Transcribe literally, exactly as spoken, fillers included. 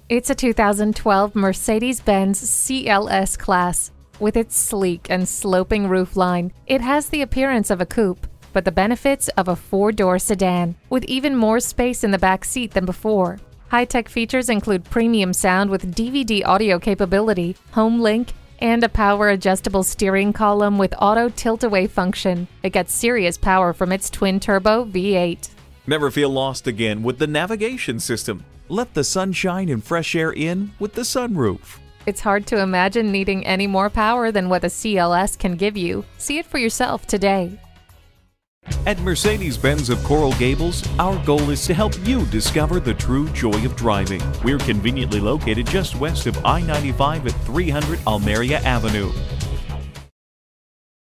It's a two thousand twelve Mercedes-Benz C L S Class. With its sleek and sloping roofline, it has the appearance of a coupe, but the benefits of a four-door sedan, with even more space in the back seat than before. High-tech features include premium sound with D V D audio capability, home link, and a power-adjustable steering column with auto tilt-away function. It gets serious power from its twin-turbo V eight. Never feel lost again with the navigation system. Let the sunshine and fresh air in with the sunroof. It's hard to imagine needing any more power than what the C L S can give you. See it for yourself today. At Mercedes-Benz of Coral Gables, our goal is to help you discover the true joy of driving. We're conveniently located just west of I ninety-five at three hundred Almeria Avenue.